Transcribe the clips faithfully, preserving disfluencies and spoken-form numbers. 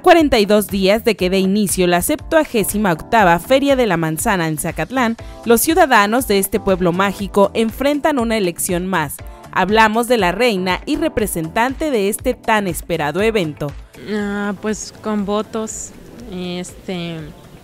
cuarenta y dos días de que dé inicio la septuagésima octava Feria de la Manzana en Zacatlán, los ciudadanos de este pueblo mágico enfrentan una elección más. Hablamos de la reina y representante de este tan esperado evento. Ah, pues con votos, este,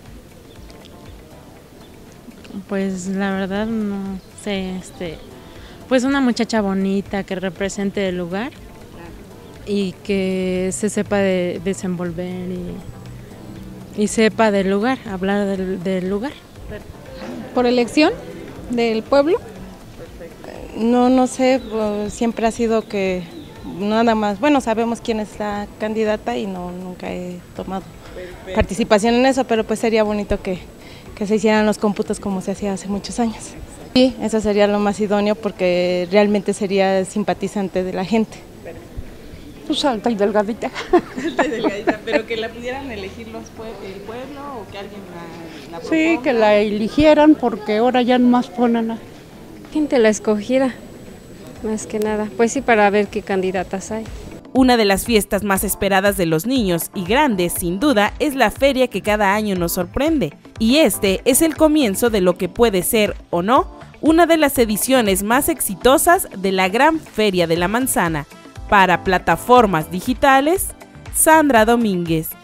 pues la verdad no sé, este, pues una muchacha bonita que represente el lugar y que se sepa de desenvolver y, y sepa del lugar, hablar del, del lugar. ¿Por elección del pueblo? No, no sé, pues, siempre ha sido que nada más, bueno, sabemos quién es la candidata y no nunca he tomado Perfecto. participación en eso, pero pues sería bonito que, que se hicieran los cómputos como se hacía hace muchos años. Sí, eso sería lo más idóneo porque realmente sería simpatizante de la gente. Pues alta y delgadita. Alta y delgadita, pero que la pudieran elegir los pue el pueblo o que alguien la, la proponga. Sí, que la eligieran porque ahora ya más ponen a... gente la escogiera, más que nada, pues sí, para ver qué candidatas hay. Una de las fiestas más esperadas de los niños y grandes, sin duda, es la feria que cada año nos sorprende. Y este es el comienzo de lo que puede ser, o no, una de las ediciones más exitosas de la Gran Feria de la Manzana. Para Plataformas Digitales, Sandra Domínguez.